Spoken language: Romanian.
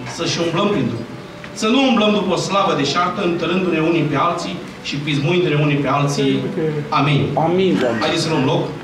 să-și umblăm prin Duh. Să nu umblăm după o slavă deșartă, întărându-ne unii pe alții și pismuindu-ne unii pe alții. Amin. Amin, Doamne. Haideți să luăm loc.